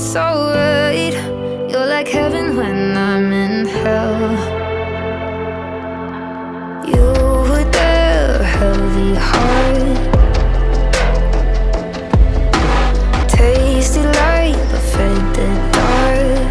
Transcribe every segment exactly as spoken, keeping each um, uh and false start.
it's alright. You're like heaven when I'm in hell. You were there, heavy heart, tasty light but faded dark.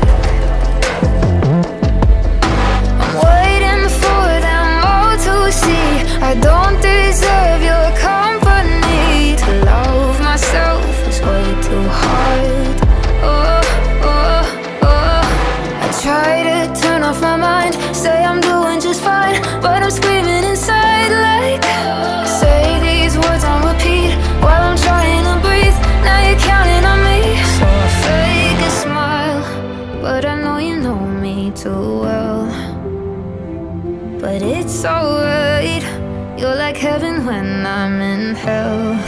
I'm waiting for them all to see I don't deserve your company. To love myself is way too hard. Oh, oh, oh. I try to turn off my mind, say I'm doing just fine, but I'm screaming inside like, say these words on repeat while I'm trying to breathe. Now you're counting on me, so I fake a smile, but I know you know me too well. But it's alright. You're like heaven when I'm in hell.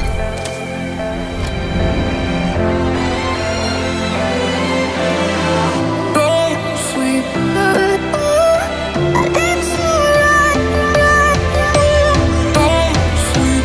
Don't sleep. It's alright. Don't sleep.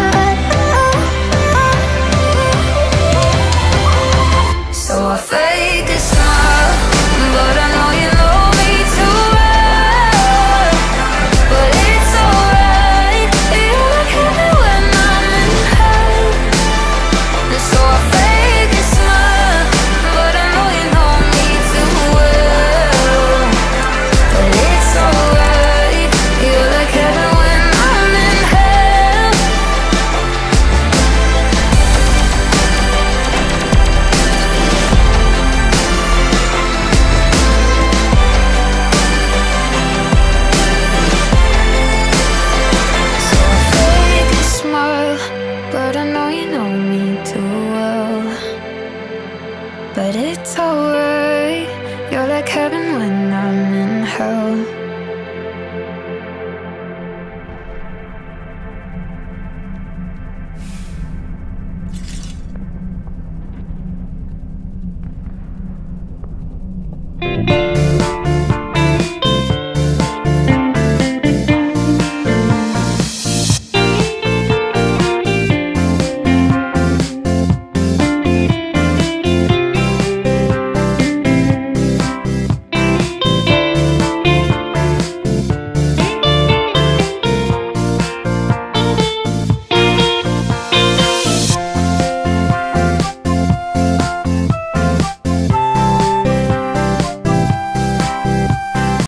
So I fake a smile, but I know you know me too well. But it's alright. You're like heaven when I'm in hell. And so I fake a smile, but I know you know me too well. But it's alright. You're like heaven when I'm in hell. So I fake a smile, but I know you know me too well. But it's alright. You're like heaven when I'm in hell.